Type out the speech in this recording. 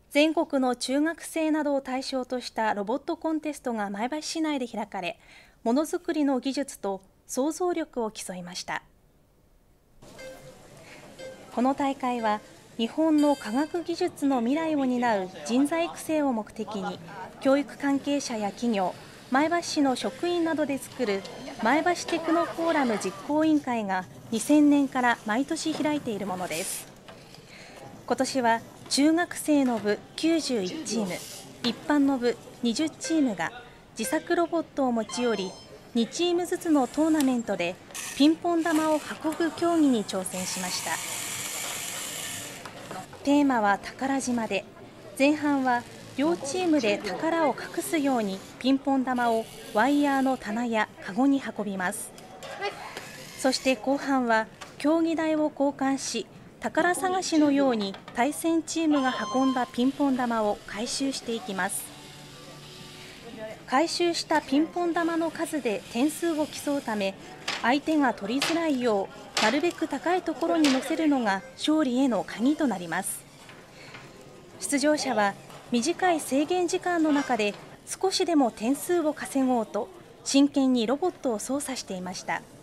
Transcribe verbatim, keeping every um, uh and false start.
全国の中学生などを対象としたロボットコンテストが前橋市内で開かれ、ものづくりの技術と想像力を競いました。この大会は日本の科学技術の未来を担う人材育成を目的に、教育関係者や企業、前橋市の職員などで作る前橋テクノフォーラム実行委員会がにせんねんから毎年開いているものです。今年は中学生の部きゅうじゅういちチーム、一般の部にじゅうチームが自作ロボットを持ち寄り、にチームずつのトーナメントでピンポン玉を運ぶ競技に挑戦しました。テーマは宝島で、前半は両チームで宝を隠すようにピンポン玉をワイヤーの棚やカゴに運びます。そして後半は競技台を交換し、宝探しのように対戦チームが運んだピンポン玉を回収していきます。回収したピンポン玉の数で点数を競うため、相手が取りづらいようなるべく高いところに乗せるのが勝利への鍵となります。出場者は短い制限時間の中で少しでも点数を稼ごうと真剣にロボットを操作していました。